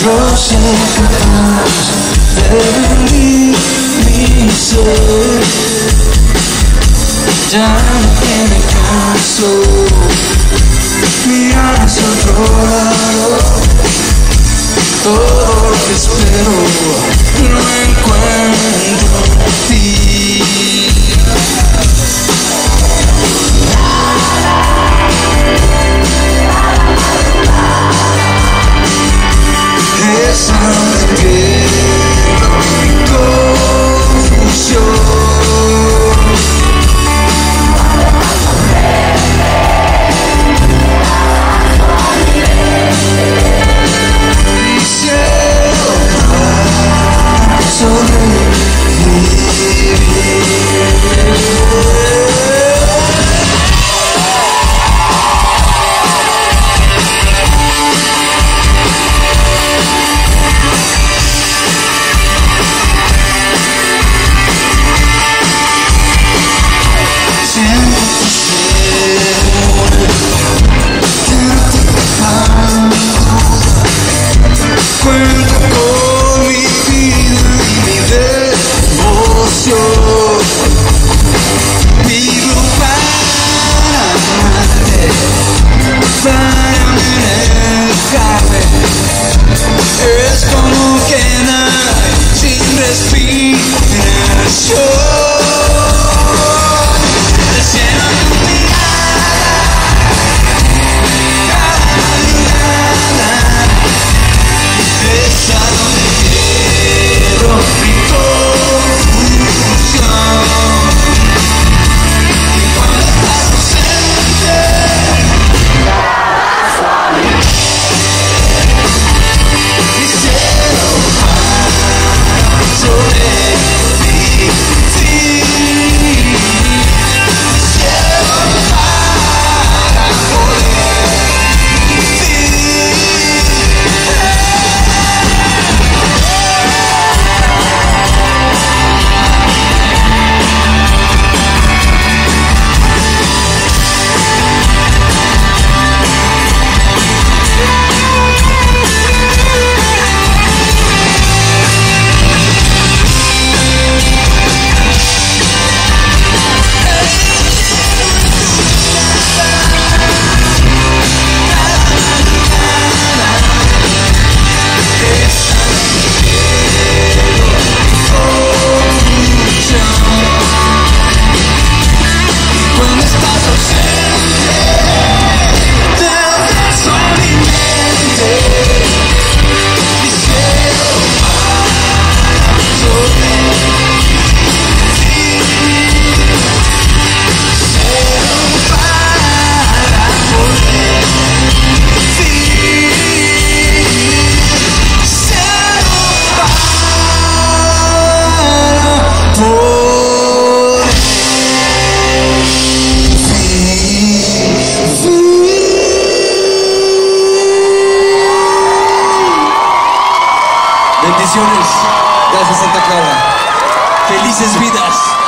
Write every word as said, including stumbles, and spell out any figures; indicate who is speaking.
Speaker 1: roscas deben ir mi ser. Ya no tiene caso mirar hacia otro lado. Todo lo que espero lo encuentro en ti. Esa que mi confusión. Cuento con mi vida y mi devoción. Vivo para amarte, para manejarme. Es como quedar sin respiración.
Speaker 2: Bendiciones. Gracias, Santa Clara. Felices vidas.